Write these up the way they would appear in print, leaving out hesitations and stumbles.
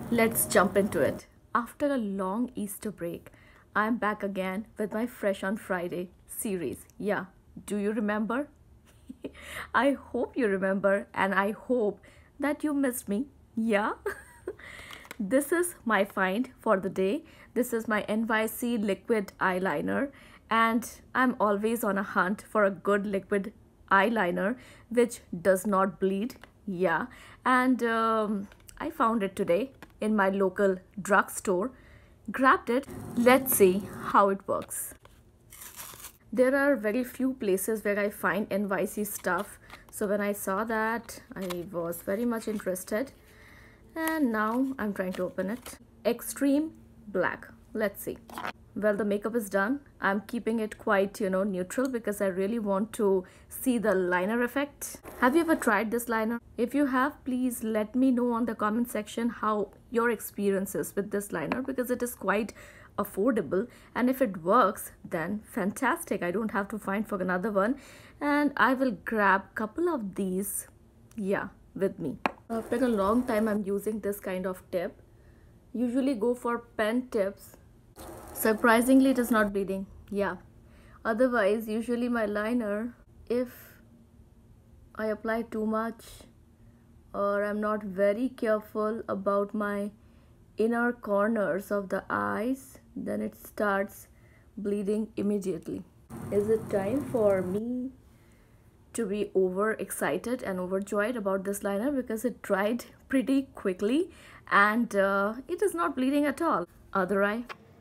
Let's jump into it. After a long Easter break, I'm back again with my Fresh on Friday series. Yeah, do you remember? I hope you remember, and I hope that you missed me. Yeah? This is my find for the day. This is my NYC Liquid eyeliner, and I'm always on a hunt for a good liquid eyeliner which does not bleed. Yeah, and I found it today in my local drugstore. Grabbed it. Let's see how it works. There are very few places where I find NYC stuff. So when I saw that, I was very much interested. And now I'm trying to open it. Extreme black. Let's see. Well, the makeup is done. I'm keeping it quite, neutral because I really want to see the liner effect. Have you ever tried this liner? If you have, please let me know on the comment section how your experience is with this liner, because it is quite affordable, and if it works, then fantastic. I don't have to find for another one, and I will grab a couple of these, yeah, with me. After a long time, I'm using this kind of tip. Usually go for pen tips. Surprisingly, it is not bleeding. Yeah. Otherwise, usually my liner, if I apply too much or I'm not very careful about my inner corners of the eyes, then it starts bleeding immediately. Is it time for me to be overexcited and overjoyed about this liner, because it dried pretty quickly and it is not bleeding at all? Other eye.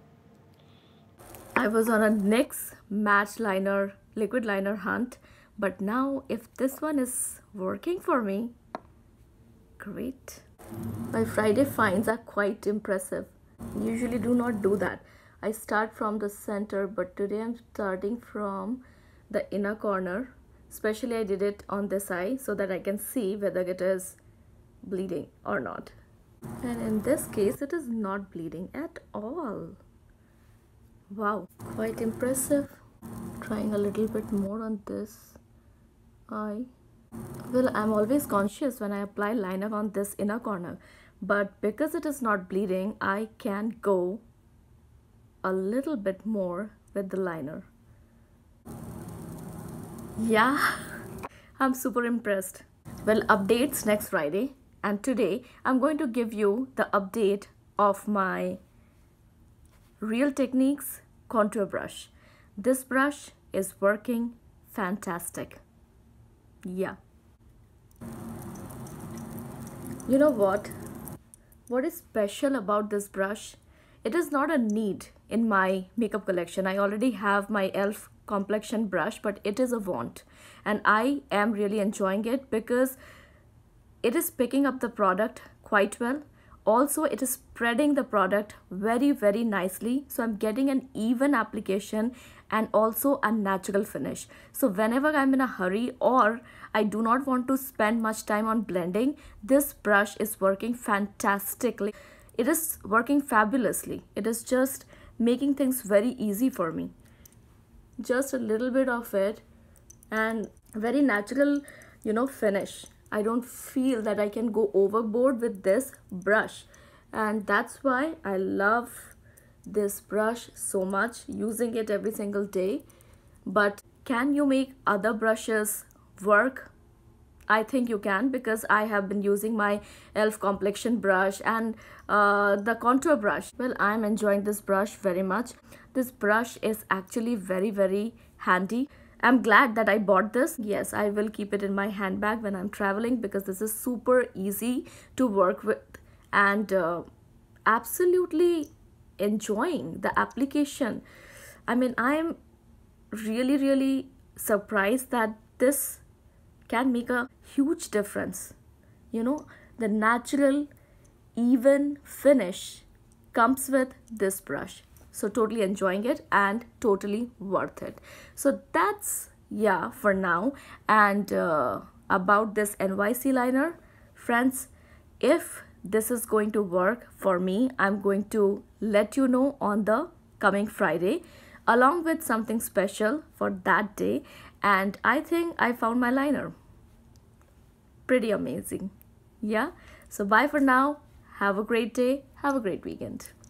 I was on a NYX matte liner, liquid liner hunt, but now if this one is working for me, great. My Friday finds are quite impressive. Usually do not do that. I start from the center, but today I'm starting from the inner corner. Especially I did it on this eye so that I can see whether it is bleeding or not. And in this case, it is not bleeding at all. Wow, quite impressive. Trying a little bit more on this eye. Well, I'm always conscious when I apply liner on this inner corner, but because it is not bleeding, I can go a little bit more with the liner. Yeah, I'm super impressed. Well, updates next Friday, and today I'm going to give you the update of my Real Techniques contour brush. This brush is working fantastic. Yeah. You know what? What is special about this brush? It is not a need in my makeup collection. I already have my E.L.F complexion brush, but it is a want, and I am really enjoying it because it is picking up the product quite well. Also, it is spreading the product very nicely, so I'm getting an even application and also a natural finish. So whenever I'm in a hurry or I do not want to spend much time on blending, this brush is working fantastically. It is working fabulously. It is just making things very easy for me. Just a little bit of it and very natural, finish. I don't feel that I can go overboard with this brush, and that's why I love this brush so much, using it every single day. But can you make other brushes work? I think you can, because I have been using my E.L.F complexion brush and the contour brush. Well, I'm enjoying this brush very much. This brush is actually very handy. I'm glad that I bought this. Yes, I will keep it in my handbag when I'm traveling, because this is super easy to work with, and absolutely enjoying the application. I mean, I'm really surprised that this can make a huge difference. The natural even finish comes with this brush. So totally enjoying it and totally worth it. So that's, yeah, for now. And about this NYC liner, friends, if this is going to work for me, I'm going to let you know on the coming Friday, along with something special for that day. And I think I found my liner. Pretty amazing. Yeah. So bye for now. Have a great day. Have a great weekend.